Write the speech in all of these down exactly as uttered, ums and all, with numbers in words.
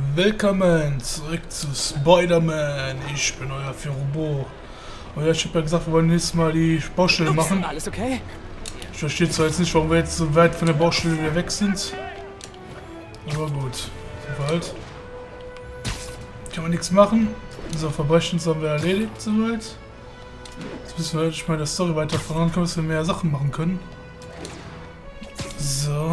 Willkommen zurück zu Spider-Man. Ich bin euer Firobo. Und ja, ich habe ja gesagt, wir wollen nächstes Mal die Baustelle machen. Alles okay? Ich verstehe zwar jetzt nicht, warum wir jetzt so weit von der Baustelle wieder weg sind. Aber gut. Sind wir halt. Kann man nichts machen. Unser Verbrechen haben wir erledigt soweit. Jetzt müssen wir endlich mal in der Story weiter vorankommen, dass wir mehr Sachen machen können. So.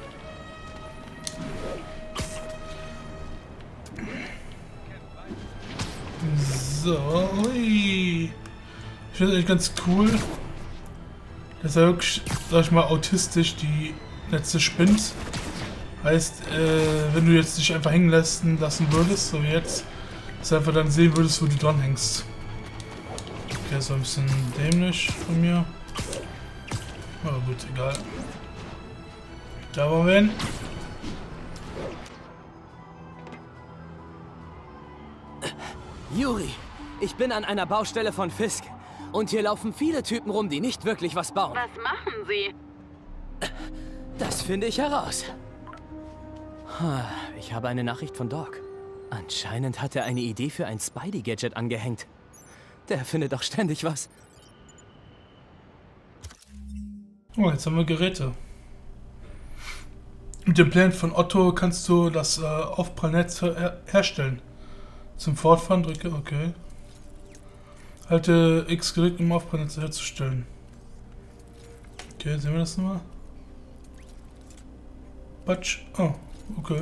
So, ui. Ich finde es eigentlich ganz cool, dass er wirklich, sag ich mal, autistisch die Netze spinnt. Heißt, äh, wenn du jetzt dich einfach hängen lassen, lassen würdest, so wie jetzt, dass du einfach dann sehen würdest, wo du dran hängst. Okay, ist ein bisschen dämlich von mir. Aber gut, egal. Da wollen wir hin. Yuri, ich bin an einer Baustelle von Fisk. Und hier laufen viele Typen rum, die nicht wirklich was bauen. Was machen Sie? Das finde ich heraus. Ich habe eine Nachricht von Doc. Anscheinend hat er eine Idee für ein Spidey-Gadget angehängt. Der findet doch ständig was. Oh, jetzt haben wir Geräte. Mit dem Plan von Otto kannst du das äh, Aufprallnetz her herstellen. Zum Fortfahren drücke, okay. Halte X gedrückt, um Aufprallnetz herzustellen. Okay, sehen wir das nochmal? Batsch. Oh, okay.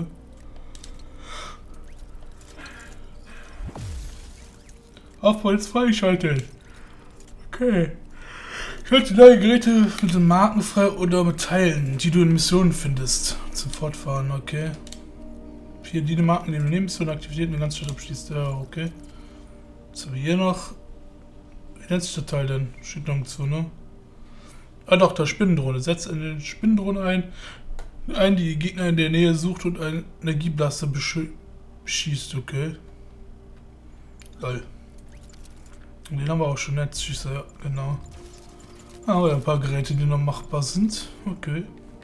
Aufprallnetz freigeschaltet. Okay. Schalte neue Geräte mit den Marken frei oder mit Teilen, die du in Missionen findest. Zum Fortfahren, okay. Hier die Marken, die du neben Missionen aktiviert und eine ganze Stadt abschließt. Ja, okay. Was haben wir hier noch? Wie nennt sich der Teil denn? Steht nirgendwo, ne? Ah doch, da Spinnendrohne. Setzt eine Spinnendrohne ein, ein, die die Gegner in der Nähe sucht und einen Energieblaster beschießt, okay. Geil. Und den haben wir auch schon, Netzschießer, ja, genau. Ah, ja, ein paar Geräte, die noch machbar sind. Okay.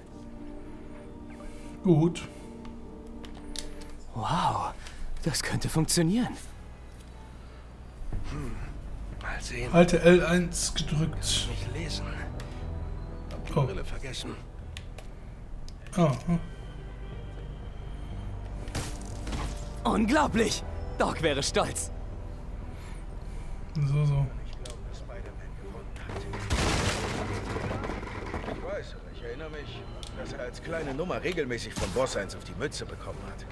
Gut. Wow, das könnte funktionieren. Hm. Mal sehen. Halte L eins gedrückt. Nicht lesen. Hab die Oh. Brille vergessen. Ah, hm. Unglaublich! Doc wäre stolz. So, so. Ich glaube, dass Spider-Man gewonnen hat. Ich weiß, aber ich erinnere mich, dass er als kleine Nummer regelmäßig von Boss eins auf die Mütze bekommen hat.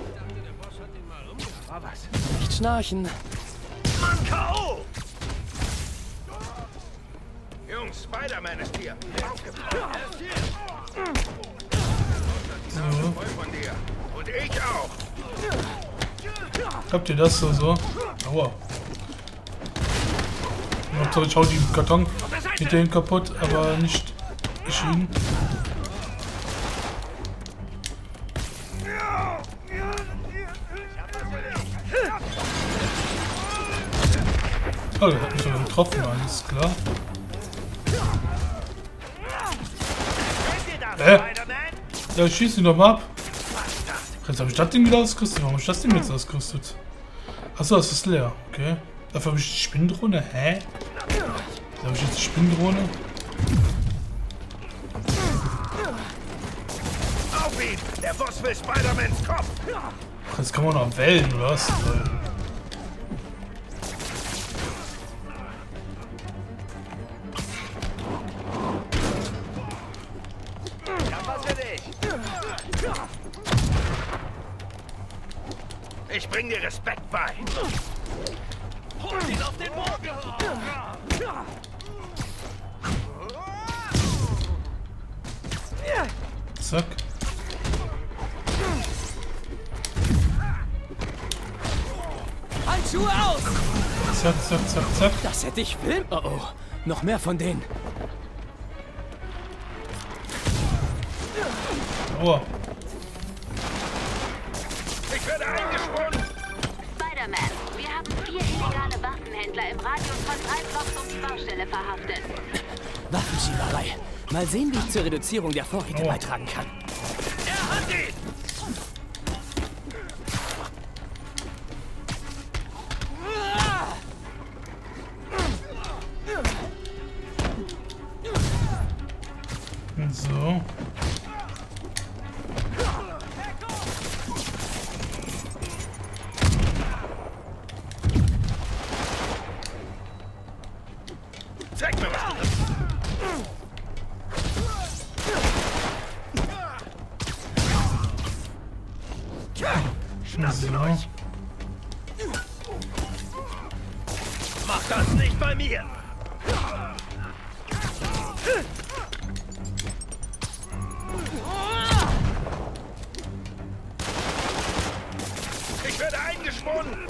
War was? Nicht schnarchen. Mann, K O! Jungs, Spider-Man ist hier. Aufgepasst. Er ist hier. So. Voll von dir. Und ich auch. Habt ihr das so? so? Aua. Ich hau die Karton mit denen kaputt, aber nicht erschienen. Oh, der hat mich sogar getroffen, alles klar. Hä? Ja, ich schieß ihn doch mal ab. Jetzt habe ich das Ding wieder ausgerüstet. Warum habe ich das Ding jetzt ausgerüstet? Achso, das ist leer. Okay. Dafür habe ich die Spinndrohne. Hä? Da habe ich jetzt die Spinndrohne. Auf ihn! Der Boss will Spider-Mans Kopf! Jetzt kann man noch wählen, oder was? Ich hab was für dich! Ich bring dir Respekt bei! Hol ihn auf den Boden! Zack. Handschuhe aus! Zack, zack, zack, zack. Das hätte ich filmen. Oh oh, noch mehr von denen. Aua. Ich werde eingesprungen! Spider-Man, wir haben vier illegale Waffenhändler im Radius von drei Blocks um die Baustelle verhaftet. Waffenschieberei. Mal sehen, wie ich zur Reduzierung der Vorräte Oh. beitragen kann. Er hat ihn! So. Zeig mir, was du bist. So. Mach das nicht bei mir. Ich werde eingeschworen.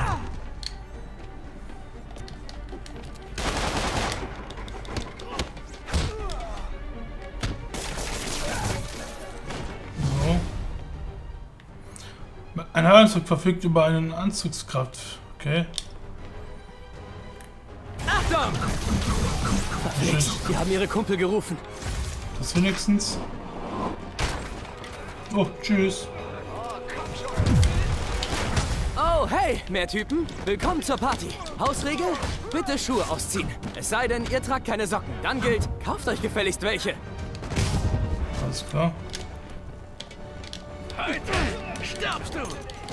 Ein Heilanzug verfügt über einen Anzugskraft. Okay. Achtung! Verflixt, die haben ihre Kumpel gerufen. Das wenigstens. Oh, tschüss. Oh, hey, mehr Typen. Willkommen zur Party. Hausregel? Bitte Schuhe ausziehen. Es sei denn, ihr tragt keine Socken. Dann gilt, kauft euch gefälligst welche. Alles klar. Heute stirbst du!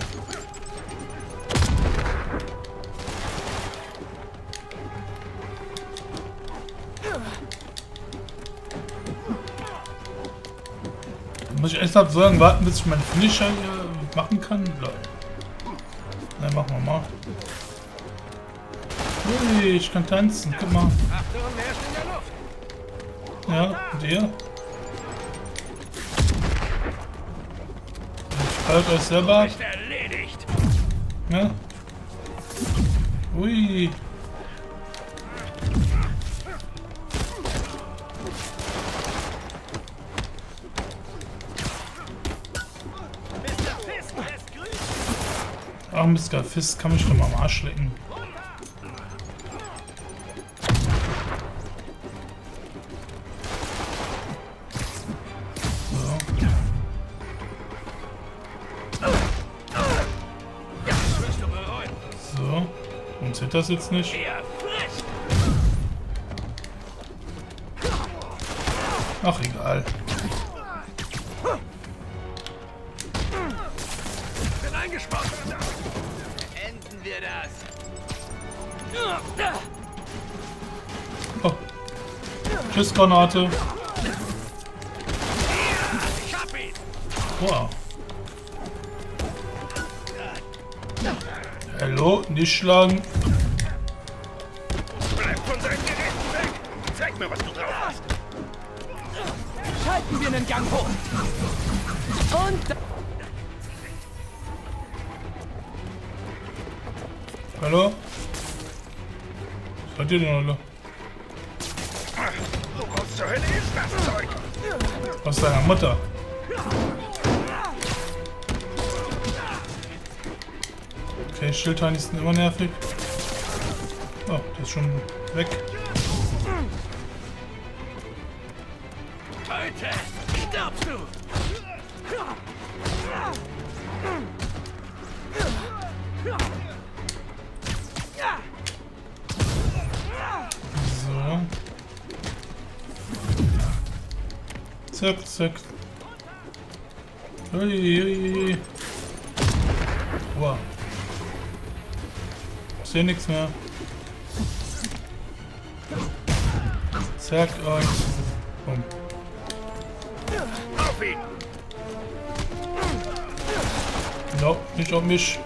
Muss ich erst so lange warten, bis ich meinen Finisher hier machen kann? Nein, machen wir mal. Ui, ich kann tanzen. Guck mal. Achtung, er ist in der Luft. Ja, und ihr? Ich halte euch selber ab. Ist erledigt. Ja. Ui. Mister Fisk lässt grüßen. Ach, Mister Fisk kann mich doch mal am Arsch lecken. Zählt das jetzt nicht? Ach, egal. Ich bin eingespannt. Enden wir das. Oh. Tschüss, Granate. Ich hab ihn. Wow. Hallo, nicht schlagen. Bleib von seinen Geräten weg. Zeig mir, was du drauf hast. Schalten wir einen Gang hoch. Und... Hallo? Was seid ihr denn alle? Was zur Hölle ist das Zeug? Was ist deiner Mutter? Okay, Schildheinis sind immer nervig. Oh, der ist schon weg. Heute stirbst du! So. Zack, zack. Ui, ui, ui. Wow. Ich sehe nichts mehr. Zack, und bumm. Auf ihn! No, nicht auf mich.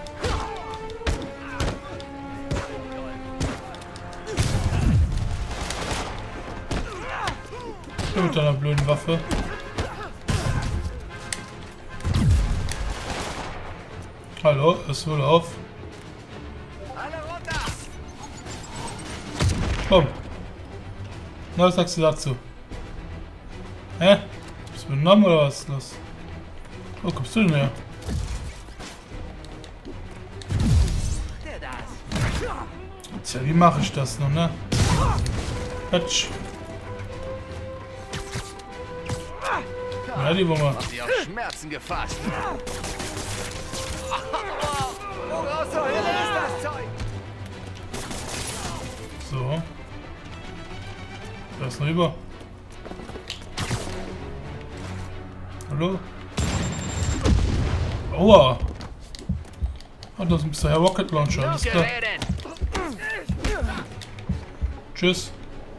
Mit deiner blöden Waffe. Hallo, es wohl auf. Komm. Na, was sagst du dazu? Hä? Bist du benommen oder was ist los? Wo kommst du denn her? Tja, wie mache ich das noch, ne? Quatsch. Ja, die Bombe. Sie auf Schmerzen gefasst. Woraus zur Hölle ist das Zeug? So. Da ist rüber. Hallo? Aua! Ah, das ist der Herr Rocket Launcher, alles klar. Tschüss.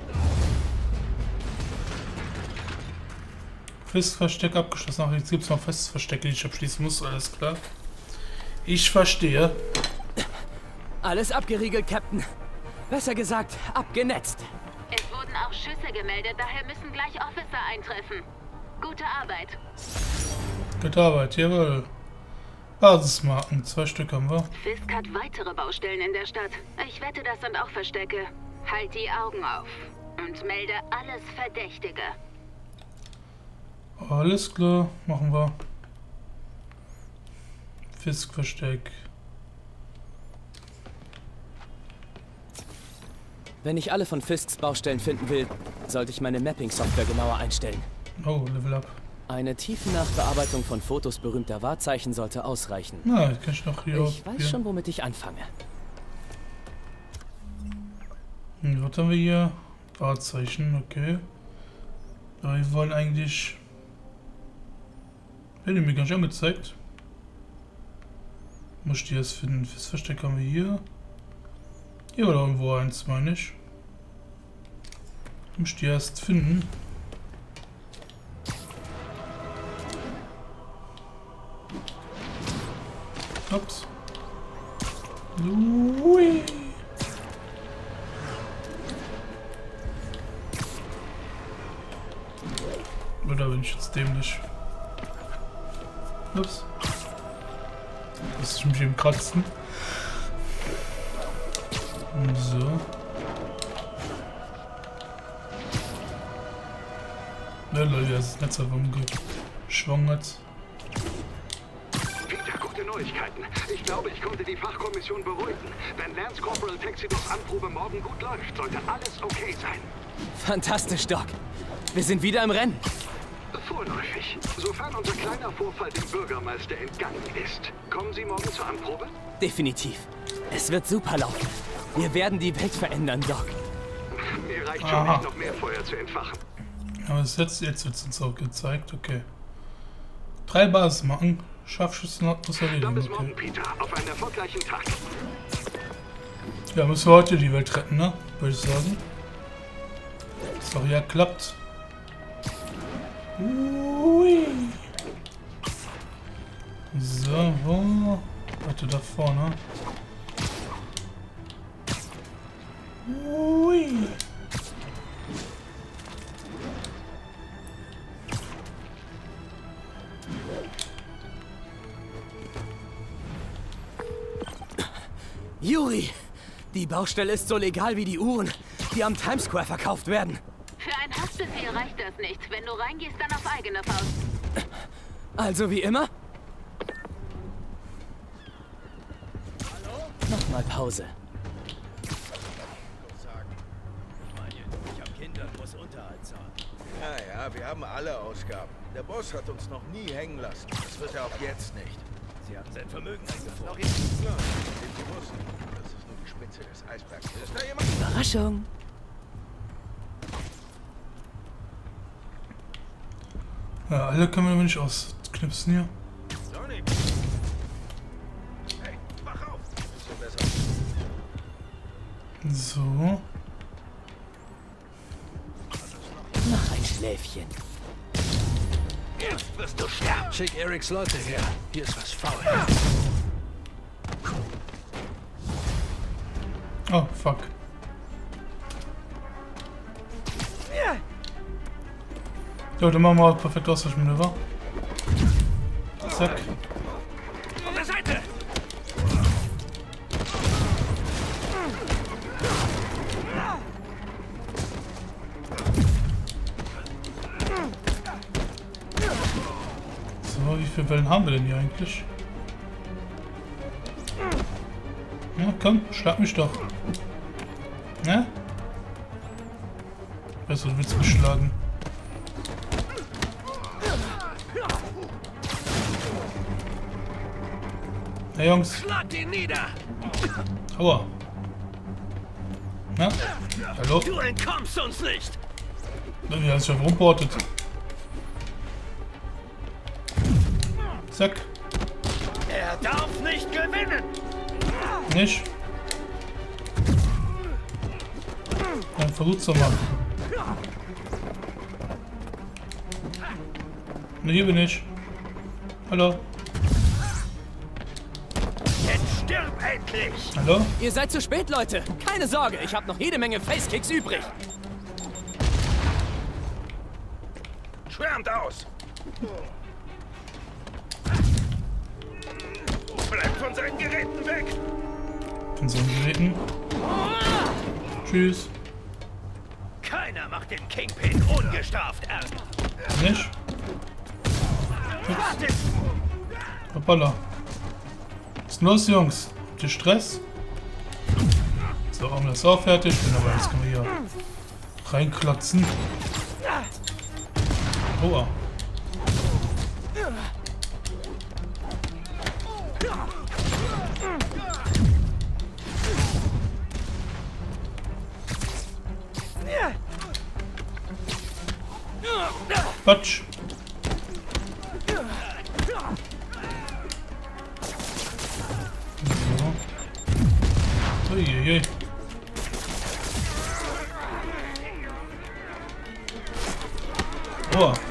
Festversteck abgeschlossen. Ach, jetzt gibt es noch Festverstecke, die ich abschließen muss, alles klar. Ich verstehe. Alles abgeriegelt, Captain. Besser gesagt, abgenetzt. Es wurden auch Schüsse gemeldet, daher müssen gleich Officer eintreffen. Gute Arbeit. Gute Arbeit, jawohl. Basismarken, zwei Stück haben wir. Fisk hat weitere Baustellen in der Stadt. Ich wette, das sind auch Verstecke. Halt die Augen auf und melde alles Verdächtige. Alles klar, machen wir. Fisk-Versteck. Wenn ich alle von Fisks Baustellen finden will, sollte ich meine Mapping-Software genauer einstellen. Oh, Level Up. Eine Tiefennachbearbeitung von Fotos berühmter Wahrzeichen sollte ausreichen. Na, das kann ich noch hier Ich weiß schon, womit ich anfange. Hm, was haben wir hier? Wahrzeichen, okay. Aber wir wollen eigentlich... Hätte mir gar nicht angezeigt. Muss ich die erst finden? Das Versteck haben wir hier. Hier oder irgendwo eins, meine ich. Muss ich die erst finden. Ups. Ui. Oder bin ich jetzt dämlich? Ups. Muss ich mich eben kratzen. So. Ja, Leute, das Netz hat rumgeschwangert. Peter, gute Neuigkeiten. Ich glaube, ich konnte die Fachkommission beruhigen. Wenn Lance Corporal Texidors Anprobe morgen gut läuft, sollte alles okay sein. Fantastisch, Doc. Wir sind wieder im Rennen. Vorläufig. Sofern unser kleiner Vorfall dem Bürgermeister entgangen ist. Kommen Sie morgen zur Anprobe? Definitiv. Es wird super laufen. Wir werden die Welt verändern, Doc. Mir reicht schon Aha. nicht, noch mehr Feuer zu entfachen. Aber es jetzt, jetzt wird es uns auch gezeigt, okay. Drei Basismarken, Scharfschützen hat das Dann erledigen, bis morgen, okay. Peter. Auf einen erfolgreichen Tag. Ja, müssen wir heute die Welt retten, ne? Würde ich sagen. Das auch ja klappt. Ui. So, wo? Warte, da vorne. Ui. Yuri! Die Baustelle ist so legal wie die Uhren, die am Times Square verkauft werden. Für ein Haftbefehl reicht das nicht. Wenn du reingehst, dann auf eigene Faust. Also wie immer? Nochmal Pause. Ich hab Kinder, muss Unterhalt zahlen. Ja, ja, wir haben alle Ausgaben. Der Boss hat uns noch nie hängen lassen. Das wird er auch jetzt nicht. Sie haben sein Vermögen eingefroren. Noch jetzt klar. Sie wussten, das ist nur die Spitze des Eisbergs. Ist da jemand? Überraschung! Ja, alle können wir aber nicht ausknipsen hier. Sonny! Hey, wach auf! Bisschen besser. So. Noch ein Schläfchen. Jetzt wirst du sterben. Schick Erics Leute her. Hier ist was faul. Oh, fuck. Ja, dann machen wir auch perfekt Ausweichmanöver. Zack. Von der Seite! So, wie viele Wellen haben wir denn hier eigentlich? Ja, komm, schlag mich doch. Ne? Weißt du, du willst mich schlagen. Hey Jungs. Schlag ihn nieder! Aua. Na? Hallo? Du entkommst uns nicht! Wie hast du schon rumportet? Zack. Er darf nicht gewinnen. Nicht? Dann versucht's doch mal. Ne, hier bin ich. Hallo. Jetzt stirb endlich. Hallo? Ihr seid zu spät, Leute. Keine Sorge, ich habe noch jede Menge Facekicks übrig. Schwärmt aus. Bleibt von seinen Geräten weg. Von so einem Geräten. Tschüss. Keiner macht den Kingpin ungestraft ernst. Nicht? Wartet! Hoppala. Was ist denn los, Jungs? Habt ihr Stress? So, haben wir das auch fertig. Wunderbar, jetzt können wir hier reinklotzen. Oha. Quatsch. So. Uiuiui. Oh.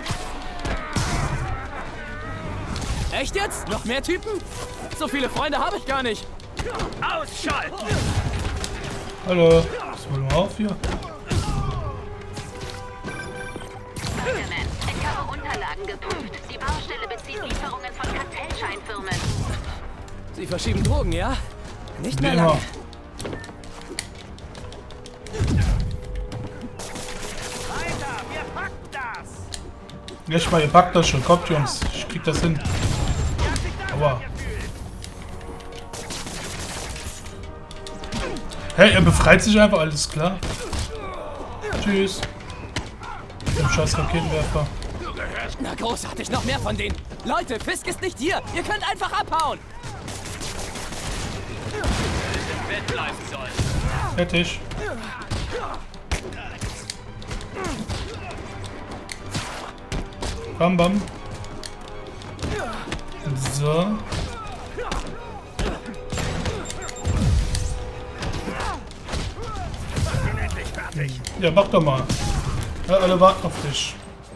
Echt jetzt? Noch mehr Typen? So viele Freunde habe ich gar nicht. Ausschalten! Hallo. Was wollen wir auf hier? Spider-Man, ich habe Unterlagen geprüft. Die Baustelle bezieht Lieferungen von Kartellscheinfirmen. Sie verschieben Drogen, ja? Nicht Wie mehr immer. lange. Weiter, wir packen das! Nicht mal, ihr packt das schon. Kommt, Jungs. Ich krieg das hin. Aua. Hey, er befreit sich einfach, alles klar. Tschüss. Den scheiß Raketenwerfer. Na großartig, noch mehr von denen. Leute, Fisk ist nicht hier. Ihr könnt einfach abhauen. Bett bleiben soll. Fertig. Bam, bam. So. Bin endlich fertig. Ja, mach doch mal. Ja, alle warten auf dich.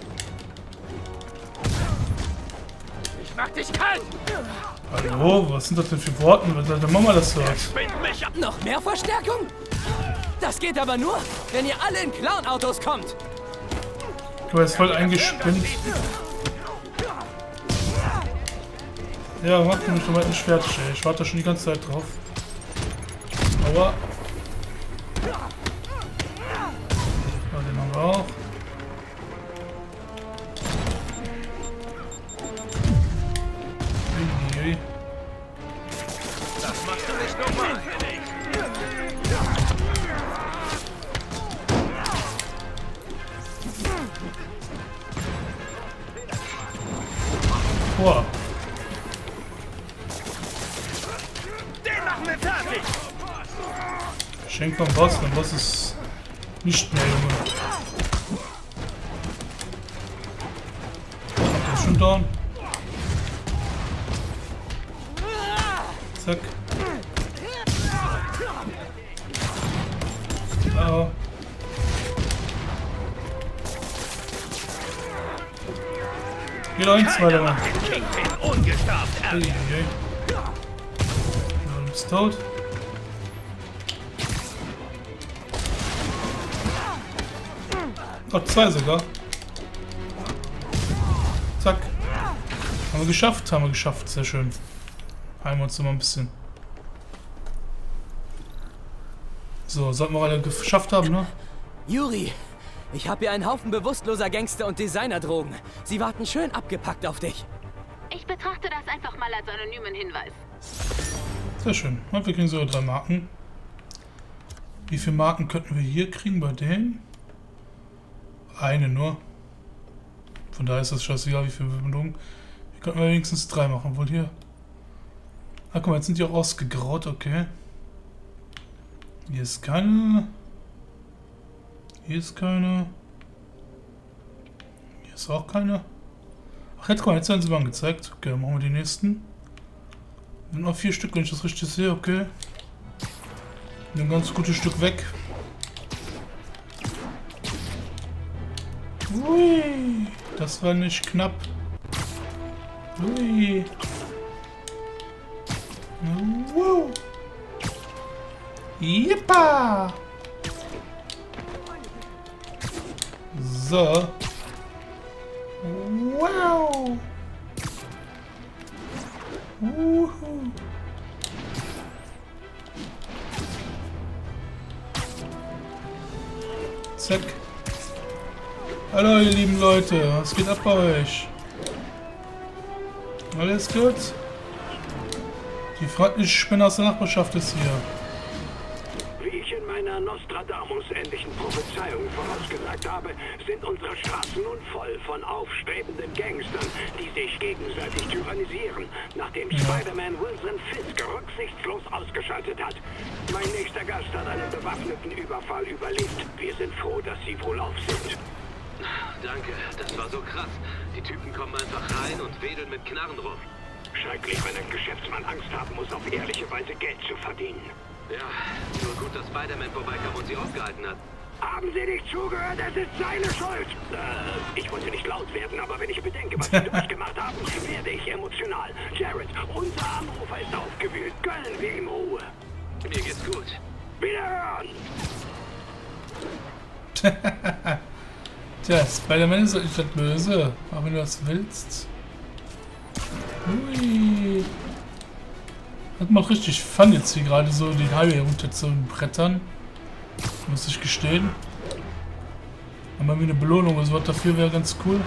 Ich mach dich kalt! Hallo, was sind das denn für Worte, wenn deine Mama das hört? Spinnt mich ab! Noch mehr Verstärkung? Das geht aber nur, wenn ihr alle in Clown-Autos kommt. Du bist voll eingespinnt. Ja, mach mich schon mal nicht fertig, ey. Ich warte schon die ganze Zeit drauf. Aua. Ja, den haben wir auch. Uiuiui. Das machst du nicht normal, Henning! Boah. Den machen wir fertig! Geschenk vom Boss, der Boss ist nicht mehr, Junge. Der ist schon down. Zack. Oh. Geht eins weiter, Mann. Den Kingpin ungestraft ernst! Uiuiui. Du bist tot. Oh, zwei sogar. Zack. Haben wir geschafft, haben wir geschafft. Sehr schön. Heilen wir uns noch mal ein bisschen. So, sollten wir alle geschafft haben, ne? Yuri, ich habe hier einen Haufen bewusstloser Gangster und Designerdrogen. Sie warten schön abgepackt auf dich. Ich betrachte das einfach mal als anonymen Hinweis. Sehr schön. Und wir kriegen sogar drei Marken. Wie viele Marken könnten wir hier kriegen bei denen? Eine nur. Von daher ist das scheißegal, wie viele Belohnungen. Hier könnten wir wenigstens drei machen. Obwohl hier. Ah, guck mal, jetzt sind die auch ausgegraut, okay. Hier ist keine. Hier ist keine. Hier ist auch keine. Ach, jetzt, jetzt werden sie mal angezeigt. Okay, dann machen wir die nächsten. Sind noch vier Stück, wenn ich das richtig sehe, okay. Ein ganz gutes Stück weg. Ui, das war nicht knapp. Ui. Wow. Jippa. So. Wow. Uhu. Zack. Hallo ihr lieben Leute, was geht ab bei euch? Alles gut? Die freundliche Spinne aus der Nachbarschaft ist hier. Wie ich in meiner Nostradamus-ähnlichen Prophezeiung vorausgesagt habe, sind unsere Straßen nun voll von aufstrebenden Gangstern, die sich gegenseitig tyrannisieren, nachdem Ja. Spider-Man Wilson Fisk rücksichtslos ausgeschaltet hat. Mein nächster Gast hat einen bewaffneten Überfall überlebt. Wir sind froh, dass Sie wohlauf sind. Danke, das war so krass. Die Typen kommen einfach rein und wedeln mit Knarren rum. Schrecklich, wenn ein Geschäftsmann Angst haben muss, auf ehrliche Weise Geld zu verdienen. Ja, nur gut, dass Spider-Man vorbeikam und sie aufgehalten hat. Haben Sie nicht zugehört? Es ist seine Schuld. Äh, ich wollte nicht laut werden, aber wenn ich bedenke, was Sie durchgemacht haben, werde ich emotional. Jared, unser Anrufer ist aufgewühlt. Gönnen wir ihm Ruhe. Mir geht's gut. Wiederhören. Tja, Spider-Man ist nicht das Böse, aber wenn du das willst. Ui. Das macht richtig Fun jetzt hier gerade so den Highway runter zu brettern. Muss ich gestehen. Aber wie eine Belohnung oder so was dafür wäre ganz cool.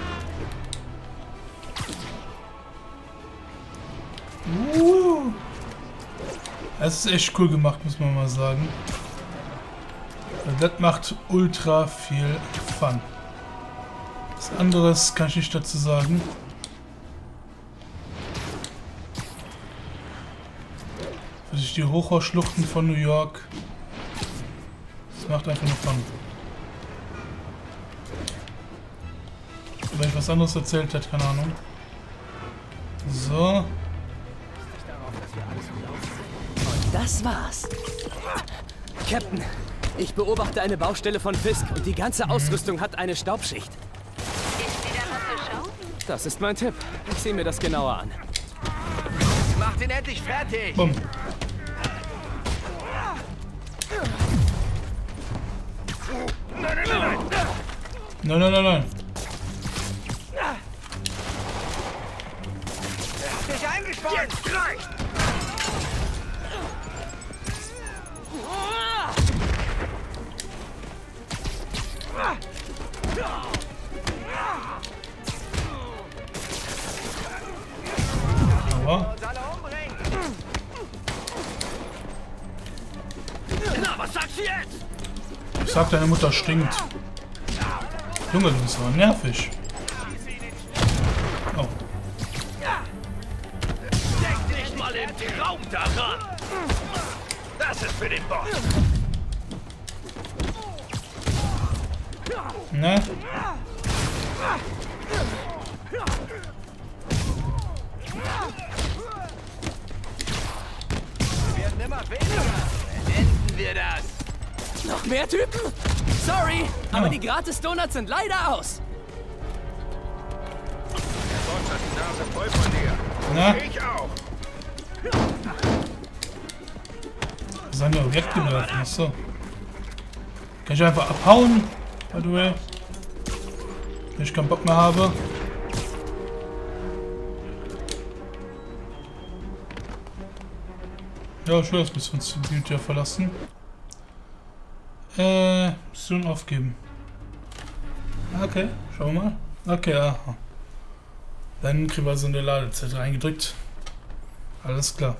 Uh. Das ist echt cool gemacht, muss man mal sagen. Das macht ultra viel Fun. Was anderes kann ich nicht dazu sagen. Für sich die Hochhausschluchten von New York. Das macht einfach nur Fun. Wenn ich was anderes erzählt hat, keine Ahnung. So. Und das war's. Captain, ich beobachte eine Baustelle von Fisk und die ganze Ausrüstung hat eine Staubschicht. Ist sie dann noch zur Show? Das ist mein Tipp. Ich sehe mir das genauer an. Macht ihn endlich fertig! Bumm. Nein, nein, nein, nein! Nein, nein, nein, nein. Er hat mich eingespannt! Jetzt reicht! Aber Uns alle umbringen! Na, was sagst du jetzt? ich sag, deine Mutter stinkt. Junge, du bist aber nervig. Oh. Denk nicht mal im Traum daran! Das ist für den Boss! Ne? Wir werden immer weniger! Enden wir das! Noch mehr Typen? Sorry, aber Ah. die Gratis-Donuts sind leider aus. Der Boss hat die Nase voll von dir! Na? Ich auch! Sein Objekt geworfen. Achso. Kann ich einfach abhauen? By the way. Wenn ich keinen Bock mehr habe. Ja, ich will das bis uns die Bild ja verlassen. Äh, Mission aufgeben. Okay, schauen wir mal. Okay, aha. Dann kriegen wir so eine Ladezeit reingedrückt. Alles klar.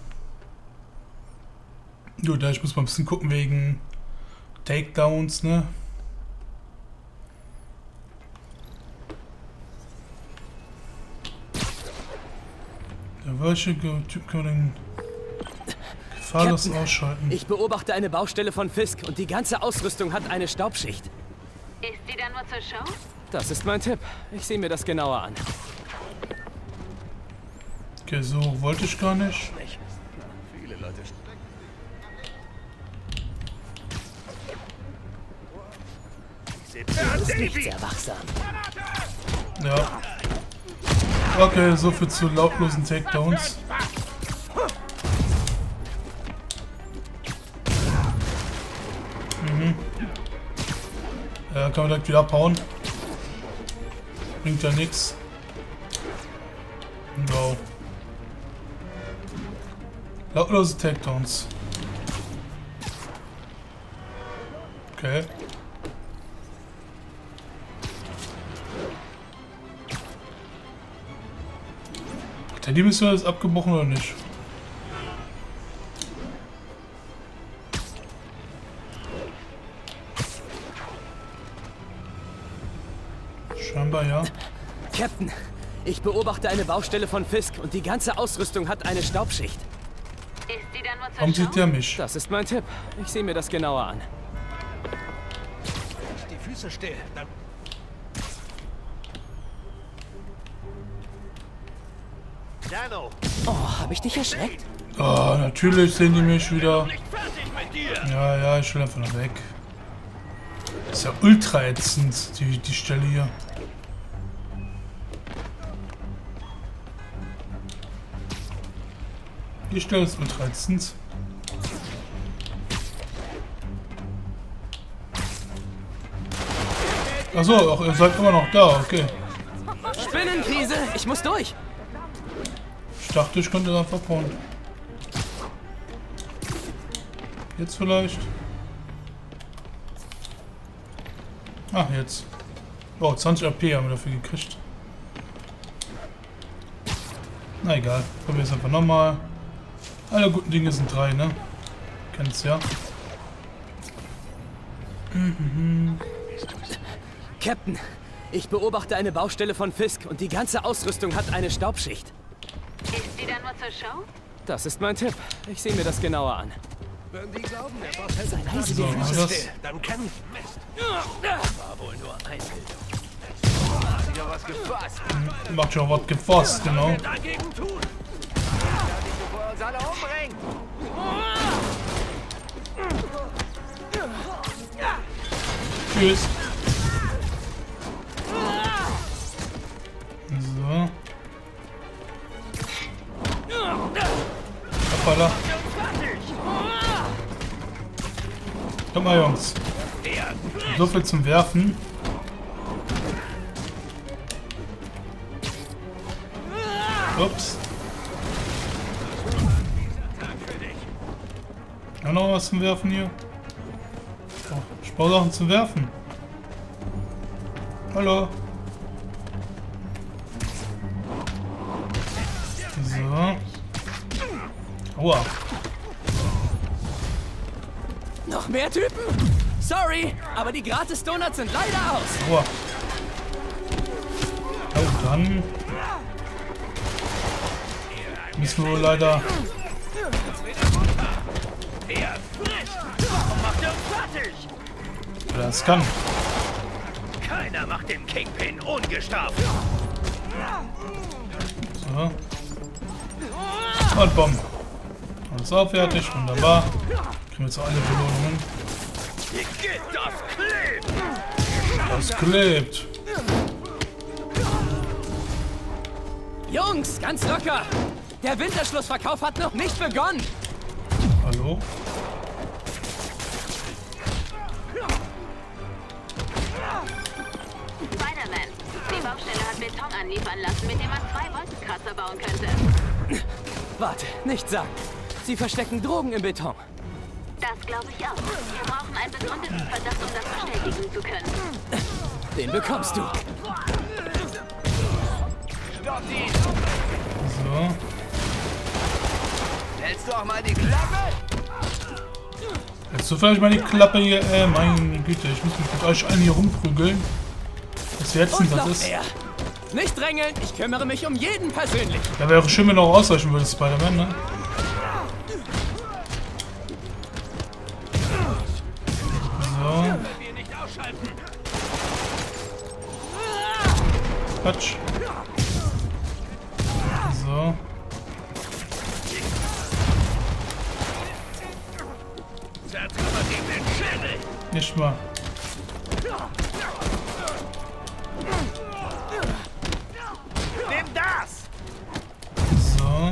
Gut, ja, ich muss mal ein bisschen gucken wegen Takedowns, ne? Ja, welche Typ können wir denn gefahrlos Captain, ausschalten? Ich beobachte eine Baustelle von Fisk und die ganze Ausrüstung hat eine Staubschicht. Ist sie dann nur zur Show? Das ist mein Tipp. Ich sehe mir das genauer an. Okay, so wollte ich gar nicht. Viele Leute. Du bist nicht sehr wachsam. Ja. Okay, so viel zu lautlosen Takedowns. Mhm. Ja, kann man direkt wieder abhauen. Bringt ja nichts. Wow. Lautlose Takedowns. Okay. Hat die Mission ist abgebrochen oder nicht? Scheinbar ja. Captain, ich beobachte eine Baustelle von Fisk und die ganze Ausrüstung hat eine Staubschicht. Ist sie dann nur zur Warum Schau? sieht der mich? Das ist mein Tipp. Ich sehe mir das genauer an. Die Füße still. Dann Dano. Oh, habe ich dich erschreckt? Oh, natürlich sehen die mich wieder. Nicht fertig mit dir. Ja, ja, ich will einfach noch weg. Ist ja ultra ätzend, die, die Stelle hier. Die Stelle ist ultra ätzend. Achso, auch ihr seid immer noch da, okay. Spinnenkrise, ich muss durch. Ich dachte, ich könnte einfach abhauen. Jetzt vielleicht? Ah, jetzt. Oh, zwanzig A P haben wir dafür gekriegt. Na egal, probieren wir es einfach nochmal. Alle guten Dinge sind drei, ne? Kennst ja. Mhm. Captain, ich beobachte eine Baustelle von Fisk und die ganze Ausrüstung hat eine Staubschicht. Ist sie dann nur zur Show? Das ist mein Tipp. Ich sehe mir das genauer an. Würden die glauben, der Boss hält Sei leise, So, die haben wir Füße das? still. Dann kann Mist. War wohl nur Einbildung. Wieder was gefasst. Macht schon was gefasst, genau. Dagegen tun. Bevor er uns alle umbringt. Tschüss. So. Hoppala. Komm mal, Jungs. So viel zum Werfen. Ups. Auch noch was zum Werfen hier? Oh, Sportsachen zum Werfen. Hallo. So. Aua. Noch mehr Typen? Sorry, aber die Gratis-Donuts sind leider aus. Aua. Oh, dann müssen wir wohl leider. Warum macht er uns fertig? Weil er es kann. Keiner macht den Kingpin ungestraft. So. Und bumm. Alles auch fertig, wunderbar. Kriegen wir jetzt auch alle Belohnungen. Wie geht das klebt? Das klebt. Jungs, ganz locker. Der Winterschlussverkauf hat noch nicht begonnen. Hallo? Spider-Man, die Baustelle hat Beton anliefern lassen, mit dem man zwei Wolkenkratzer bauen könnte. Warte, nicht sagen. Sie verstecken Drogen im Beton. Das glaube ich auch. Wir brauchen einen begründeten Verdacht, um das bestätigen zu können. Den bekommst du. So. Hältst du auch mal die Klappe? Jetzt du vielleicht mal die Klappe hier. Äh, meine Güte, ich muss mich mit euch allen hier rumprügeln. Was jetzt denn Und das noch ist? mehr. Nicht drängeln, ich kümmere mich um jeden persönlich. Ja, wäre schön, wenn du auch ausweichen würdest, Spider-Man, ne? So. Wir nicht ausschalten. Quatsch. So. Nicht mal. Nimm das! So.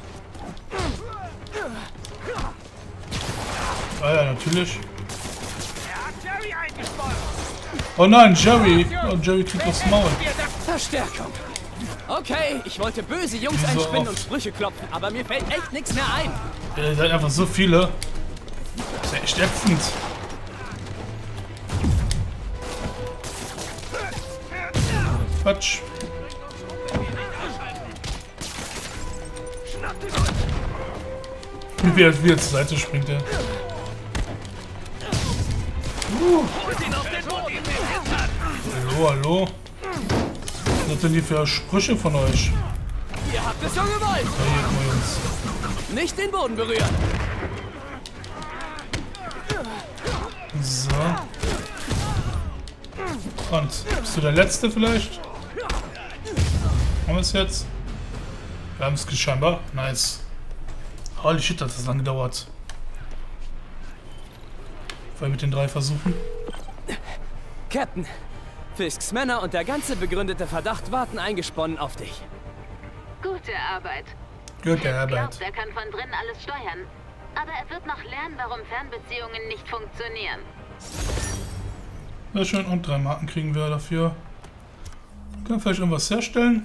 Ah ja, natürlich. Er hat Jerry eingesponnen! Oh nein, Jerry! Oh, Jerry kriegt aufs Maul. Verstärkung. Okay, ich wollte böse Jungs Wieso einspinnen oft? und Sprüche klopfen, aber mir fällt echt nichts mehr ein. Ihr seid einfach so viele. Das ist echt ätzend. Quatsch. Wie er wieder zur Seite springt, er. Uh. Hallo, hallo. Was sind denn die für Sprüche von euch? Ihr habt es so gewollt. Ja, hier, guck mal, Jungs. Nicht den Boden berühren. So. Und, bist du der Letzte vielleicht? Haben wir es jetzt? Wir haben es scheinbar. Nice. Holy shit, hat das lange gedauert. Wollen wir mit den drei versuchen? Captain, Fisks Männer und der ganze begründete Verdacht warten eingesponnen auf dich. Gute Arbeit. Gute Fisk Arbeit. glaubt, er kann von drinnen alles steuern. Aber er wird noch lernen, warum Fernbeziehungen nicht funktionieren. Sehr schön, und drei Marken kriegen wir dafür. Können wir vielleicht irgendwas herstellen?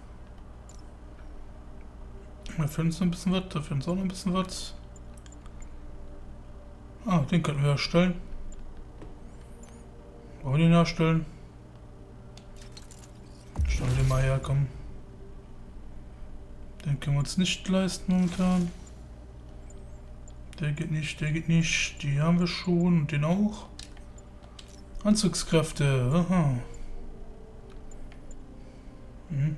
Da fehlt uns noch ein bisschen was, da fehlt uns auch noch ein bisschen was. Ah, den könnten wir herstellen. Wollen wir den herstellen? Stellen wir den mal her, komm. Den können wir uns nicht leisten momentan. Der geht nicht, der geht nicht. Die haben wir schon und den auch. Anzugskräfte. Aha. Mhm.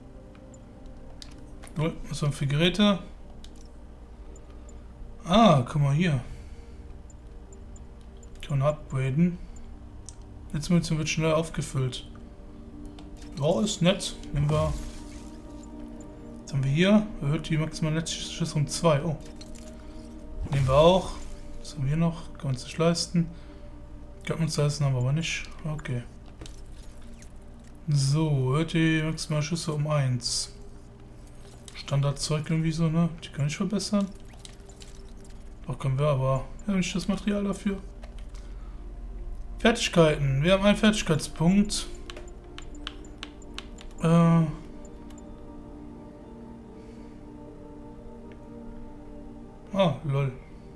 Gut, was haben wir für Geräte? Ah, guck mal hier. Kann man upgraden. Jetzt wird schnell aufgefüllt. Ja, ist nett. Nehmen wir. Was haben wir hier? Erhöht die maximale Netzschuss um zwei. Oh. Nehmen wir auch. Was haben wir hier noch? Kann man uns nicht leisten. Kann man uns leisten, haben wir aber nicht. Okay. So, erhöht die maximale Schüsse um eins. Standardzeug irgendwie so, ne? Die kann ich verbessern. Doch können wir, aber wir haben nicht das Material dafür. Fertigkeiten. Wir haben einen Fertigkeitspunkt. Äh. Ah, lol.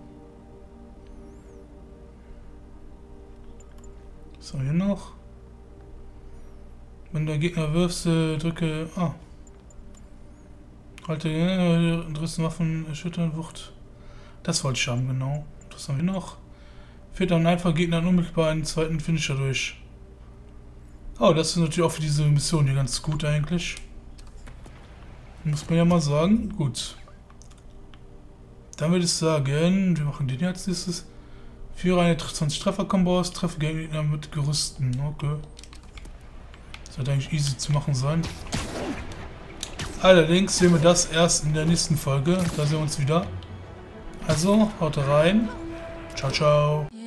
Was haben wir hier noch? Wenn der Gegner wirfst, äh, drücke... Ah. Halte... Äh, Rissen Waffen, erschüttern, Wucht. Das wollte ich haben, genau. Was haben wir noch? Führt dann einfach Gegner unmittelbar einen zweiten Finisher durch. Oh, das ist natürlich auch für diese Mission hier ganz gut eigentlich. Muss man ja mal sagen. Gut. Dann würde ich sagen, wir machen den hier als nächstes. Führe eine zwanzig Treffer-Kombo aus, treffe Gegner mit Gerüsten. Okay. Das sollte eigentlich easy zu machen sein. Allerdings sehen wir das erst in der nächsten Folge. Da sehen wir uns wieder. Also, haut rein. Ciao, ciao.